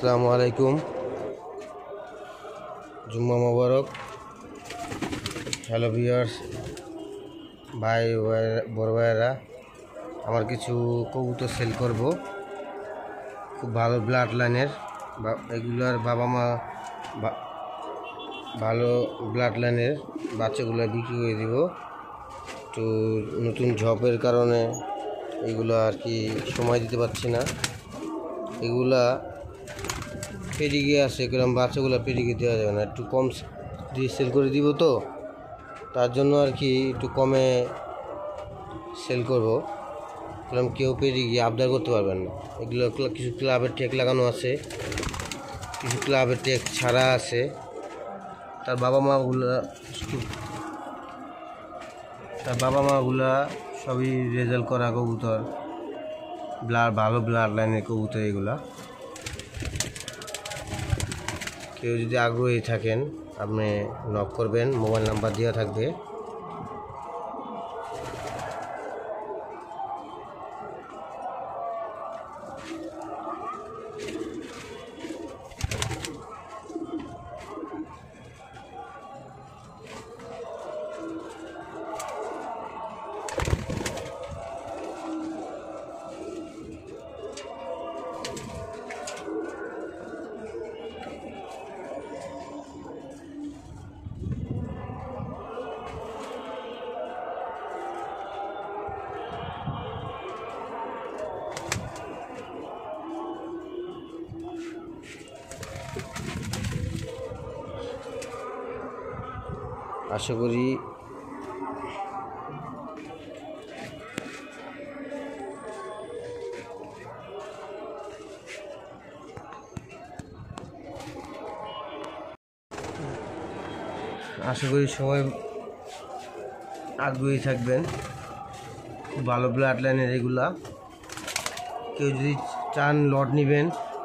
আসসালামু আলাইকুম, জুম্মা মোবারক। Hello viewers, ভাই বড় ভাইয়েরা, আমার কিছু কবুতর সেল করব, খুব ভালো ব্লাড লাইনের। এগুলার বাবা মা ভালো ব্লাড লাইনের বাচ্চাগুলো বিক্রি করে দিব। তো নতুন জবের কারণে এগুলো আর কি সময় দিতে পারছি না। এগুলা পেডিগে আছে, কিরকম বাচ্চাগুলো পেডিগে দেওয়া যাবে না, একটু কম দিয়ে সেল করে দিব। তো তার জন্য আর কি একটু কমে সেল করব। কিরকম কেউ পেডিগে আবদার করতে পারবেন না। এগুলো কিছু ক্লাবের ট্যাগ লাগানো আছে, কিছু ক্লাবের ট্যাগ ছাড়া আছে। তার বাবা মাগুলা সবই রেজাল্ট করা কবুতর, ভালো ব্লাড লাইনের কবুতর এগুলা। কেউ যদি আগ্রহী থাকেন আপনি নক করবেন, মোবাইল নাম্বার দেওয়া থাকবে। আশা করি সবাই আগ্রহী থাকবেন। খুব ভালো ব্লাড লাইনের এগুলা। কেউ যদি চান লট নেবেন,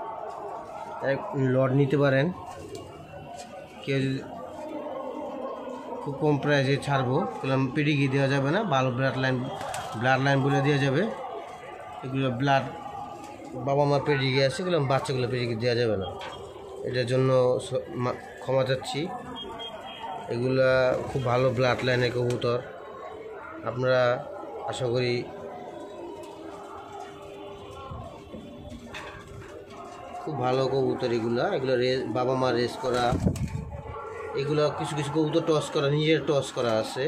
লট নিতে পারেন। কেউ যদি খুব কম প্রাইসে ছাড়বো, পেডিগ্রি দেওয়া যাবে না, ভালো ব্লাড লাইন বলে দেওয়া যাবে। এগুলো ব্লাড বাবা মা পেডিগ্রি আছে, এগুলো বাচ্চাগুলো পেডিগ্রি দেওয়া যাবে না। এটার জন্য ক্ষমা চাচ্ছি। এগুলা খুব ভালো ব্লাড লাইনের কবুতর। আপনারা আশা করি খুব ভালো কবুতর এগুলো বাবা মা রেস করা। এগুলো কিছু কিছু কবুতর টস করা, নিজের টস করা আছে,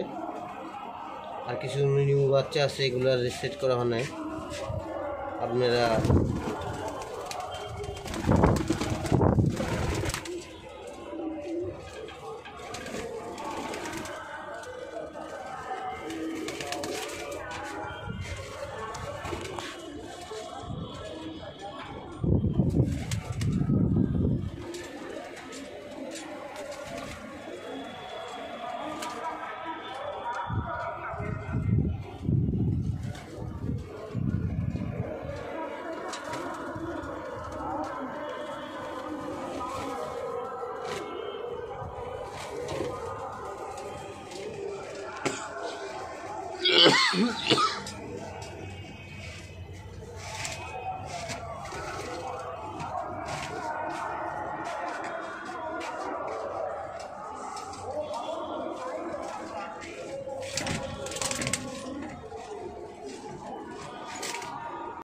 আর কিছু নিউ বাচ্চা আছে, এগুলো সেট করা হয় নাই। আপনারা